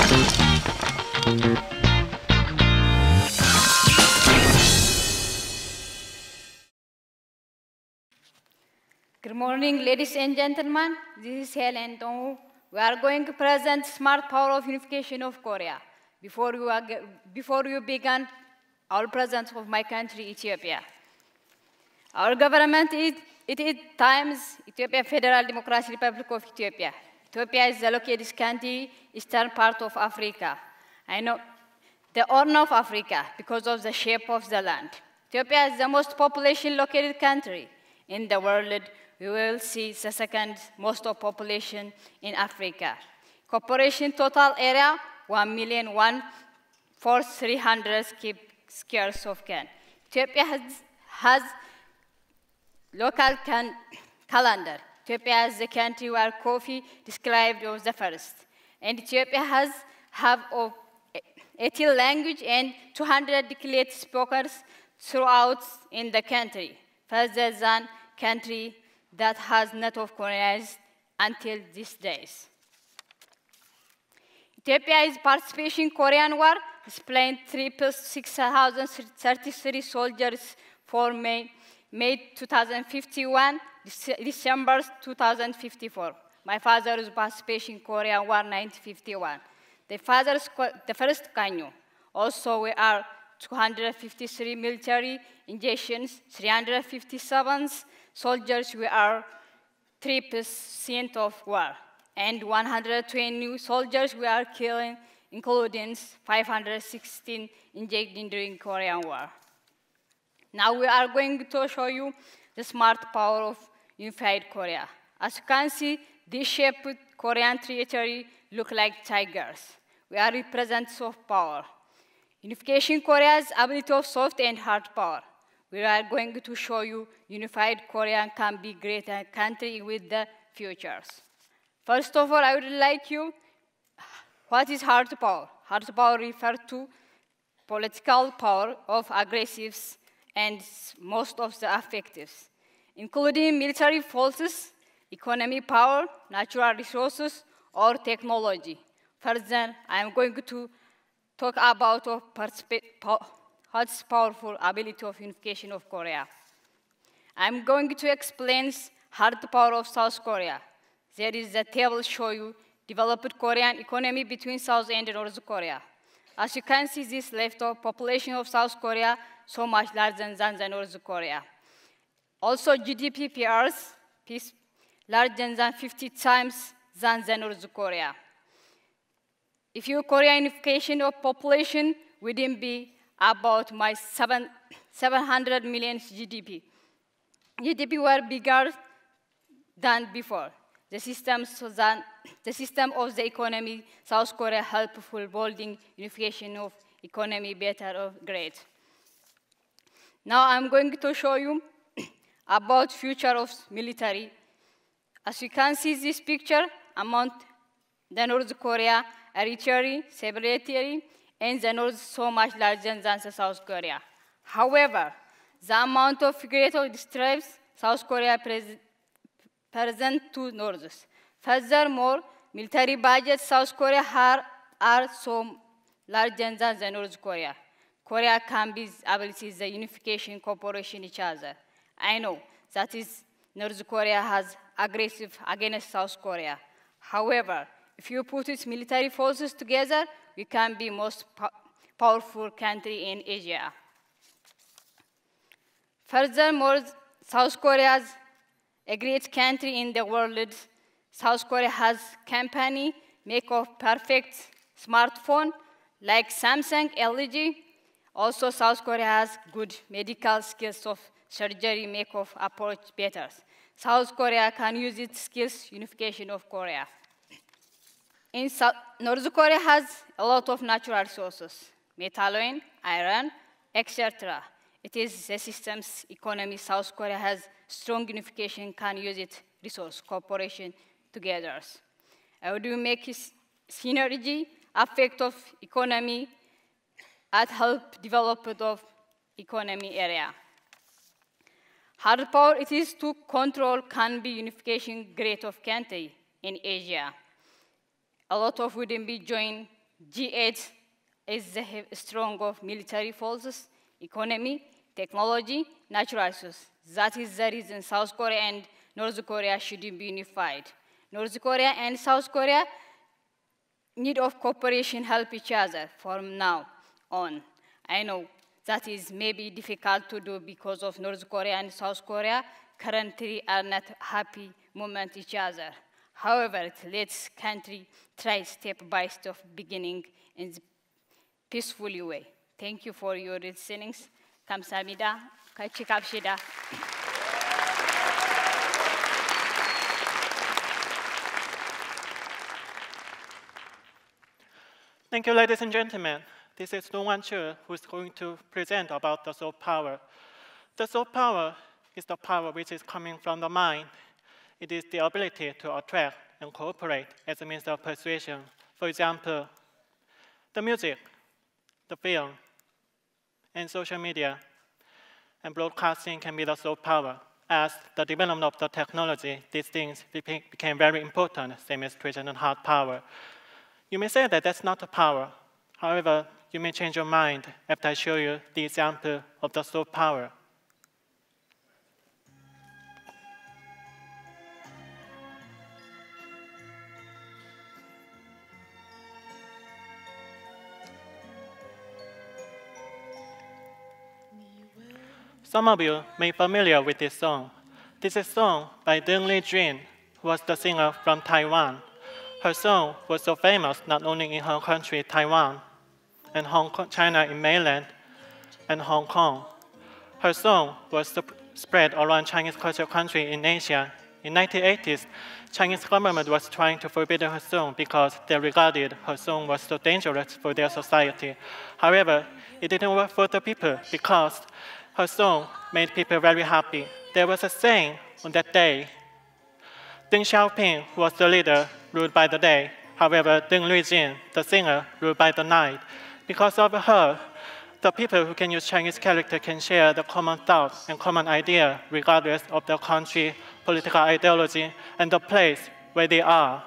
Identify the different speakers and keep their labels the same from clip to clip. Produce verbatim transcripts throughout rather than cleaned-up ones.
Speaker 1: Good morning, ladies and gentlemen. This is Helen Dong. We are going to present smart power of unification of Korea. Before you, are, before you begin, our president of my country, Ethiopia. Our government is, it is times Ethiopia Federal Democratic Republic of Ethiopia. Ethiopia is the located country, eastern part of Africa. I know the horn of Africa because of the shape of the land. Ethiopia is the most population located country in the world. We will see the second most of population in Africa. Population total area, one million one for three hundred square of can. Ethiopia has, has local can, calendar. Ethiopia is the country where coffee described was the first. And Ethiopia has have of eighteen language and two hundred declared speakers throughout in the country, further than country that has not of colonized until these days. Ethiopia is participating in Korean War, displaying three plus six thousand thirty-three soldiers for May, May two thousand fifty-one, December two thousand fifty-four. My father was participating in Korean War nineteen fifty-one. The father's, the first Kanyo. Also, we are two hundred fifty-three military injections, three hundred fifty-seven soldiers, we are three percent of war, and one hundred twenty soldiers we are killing, including five hundred sixteen injected during Korean War. Now we are going to show you the smart power of unified Korea. As you can see, this shaped Korean territory look like tigers. We are representatives of power. Unification Korea's ability of soft and hard power. We are going to show you unified Korea can be greater country with the futures. First of all, I would like you, what is hard power? Hard power refers to political power of aggressives and most of the effectives, including military forces, economic power, natural resources, or technology. Further, I am going to talk about what's powerful ability of unification of Korea. I'm going to explain hard power of South Korea. There is a table show you developed Korean economy between South and North Korea. As you can see, this left of population of South Korea so much larger than the North Korea. Also, G D P P Rs larger than fifty times than the North Korea. If you Korean unification of population wouldn't be about my seven, seven hundred million G D P. G D P were bigger than before. The system, so that, the system of the economy, South Korea helpful building unification of economy better or great. Now I'm going to show you about future of military. As you can see this picture, among the North Korea, Eritrea, Separatary, and the North so much larger than the South Korea. However, the amount of figurative distress South Korea present present to North. Furthermore, military budgets South Korea are, are so larger than the North Korea. Korea can be abilities the unification cooperation each other. I know that is North Korea has aggressive against South Korea. However, if you put its military forces together, we can be most po powerful country in Asia. Furthermore, South Korea is a great country in the world. South Korea has company make of perfect smartphone like Samsung, L G. Also, South Korea has good medical skills of surgery make of approach better. South Korea can use its skills unification of Korea. In South, North Korea has a lot of natural resources, metallurgy, iron, et cetera. It is the system's economy. South Korea has strong unification, can use its resource cooperation together. How do you make synergy, effect of economy, at help development of economy area? Hard power it is to control can be unification great of country in Asia. A lot of wouldn't be joined G eight is the strong of military forces, economy, technology, natural resources. That is the reason South Korea and North Korea shouldn't be unified. North Korea and South Korea need of cooperation help each other from now on. I know that is maybe difficult to do because of North Korea and South Korea currently are not happy moment each other. However, let's country try step by step beginning in the peaceful way. Thank you for your listening. 감사합니다. 같이 갑시다.
Speaker 2: Thank you, ladies and gentlemen. This is Dongwan Chu, who is going to present about the soft power. The soft power is the power which is coming from the mind. It is the ability to attract and cooperate as a means of persuasion. For example, the music, the film, and social media, and broadcasting can be the soft power. As the development of the technology, these things became very important, same as precision and hard power. You may say that that's not a power. However, you may change your mind after I show you the example of the soft power. Some of you may be familiar with this song. This is a song by Deng Li-jun, who was the singer from Taiwan. Her song was so famous not only in her country, Taiwan, and Hong Kong, China in mainland, and Hong Kong. Her song was spread around Chinese culture country in Asia. In the nineteen eighties, Chinese government was trying to forbid her song because they regarded her song was so dangerous for their society. However, it didn't work for the people because her song made people very happy. There was a saying on that day, Deng Xiaoping was the leader, ruled by the day. However, Deng Li-jun, the singer, ruled by the night. Because of her, the people who can use Chinese character can share the common thoughts and common idea regardless of their country, political ideology, and the place where they are.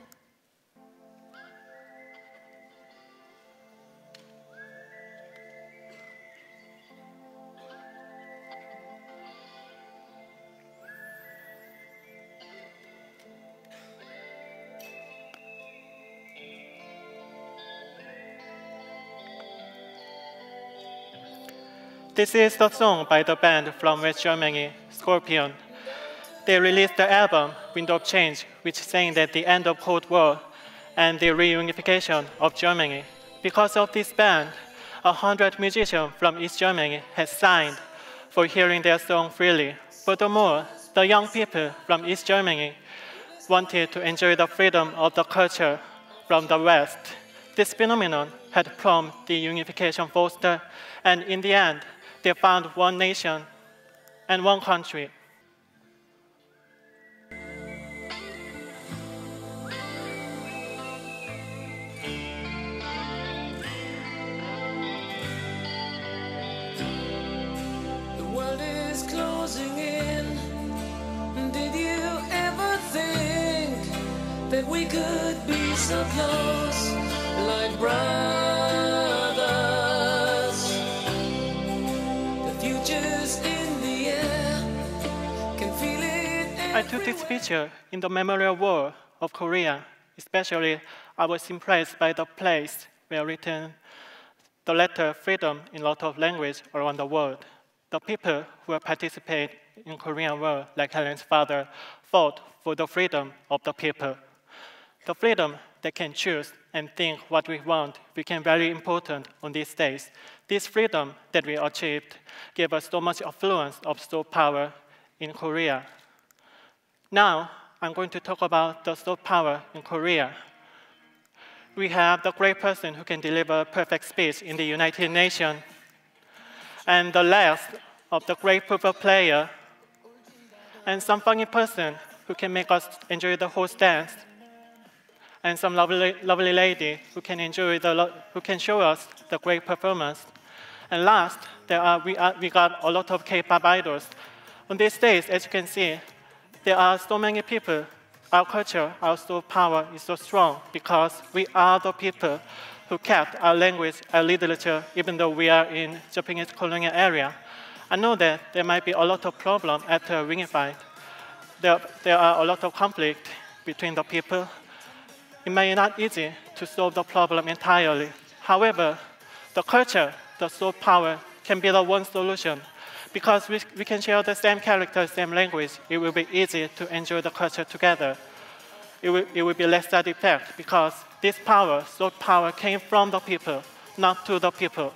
Speaker 2: This is the song by the band from West Germany, Scorpion. They released the album Wind of Change, which sang that the end of Cold War and the reunification of Germany. Because of this band, a hundred musicians from East Germany have signed for hearing their song freely. Furthermore, the young people from East Germany wanted to enjoy the freedom of the culture from the West. This phenomenon had prompted the unification foster, and in the end, they found one nation and one country.
Speaker 3: The world is closing in. Did you ever think that we could be so close, like brothers?
Speaker 2: I took this picture in the Memorial Wall of Korea. Especially, I was impressed by the place where written the letter freedom in a lot of languages around the world. The people who participate in Korean War, like Helen's father, fought for the freedom of the people. The freedom they can choose and think what we want became very important on these days. This freedom that we achieved gave us so much affluence of soft power in Korea. Now, I'm going to talk about the soft power in Korea. We have the great person who can deliver perfect speech in the United Nations, and the last of the great football player, and some funny person who can make us enjoy the whole dance, and some lovely, lovely lady who can enjoy the, who can show us the great performance. And last, there are, we, are, we got a lot of K-pop idols. On these days, as you can see, there are so many people. Our culture, our soft power is so strong because we are the people who kept our language and literature even though we are in Japanese colonial area. I know that there might be a lot of problems after Wingified. There, there are a lot of conflict between the people. It may not be easy to solve the problem entirely. However, the culture, the soft power, can be the one solution. Because we, we can share the same character, same language, it will be easy to enjoy the culture together. It will, it will be less side effect because this power, soft power, came from the people, not to the people.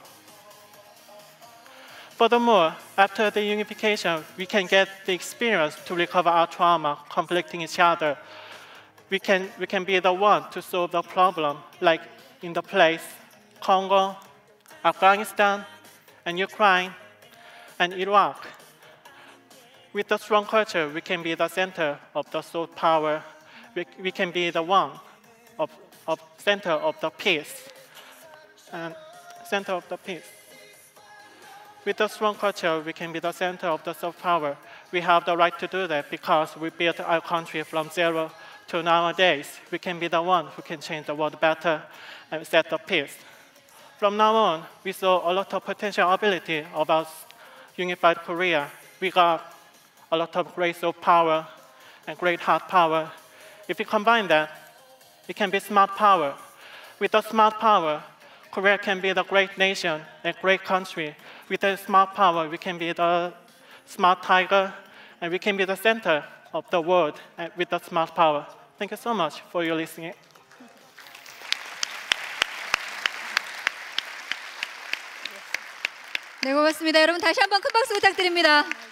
Speaker 2: Furthermore, after the unification, we can get the experience to recover our trauma, conflicting each other. We can, we can be the one to solve the problem, like in the place, Congo, Afghanistan, and Ukraine, and Iraq. With the strong culture, we can be the center of the soft power. We, we can be the one of, of center of the peace, and center of the peace. With the strong culture, we can be the center of the soft power. We have the right to do that because we built our country from zero to nowadays. We can be the one who can change the world better and set the peace. From now on, we saw a lot of potential ability of our unified Korea. We got a lot of great soft power and great hard power. If we combine that, it can be smart power. With the smart power, Korea can be the great nation and great country. With the smart power, we can be the smart tiger, and we can be the center of the world with the smart power. Thank you so much for your listening.
Speaker 4: 네, 고맙습니다. 여러분 다시 한번 큰 박수 부탁드립니다.